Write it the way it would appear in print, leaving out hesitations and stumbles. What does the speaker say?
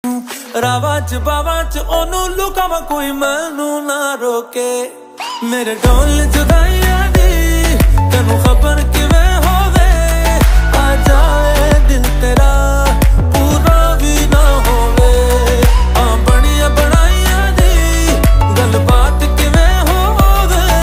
ਰਾਵਾਂ ਚ ਬਾਵਾਂ ਚ ਉਹਨੂੰ ਲੁਕਾਵਾਂ ਕੋਈ ਮੈਨੂੰ ਨਾ ਰੋਕੇ। ਮੇਰੇ ਢੋਲ ਜੁਦਾਈਆਂ ਦੀ ਤੈਨੂੰ ਖਬਰ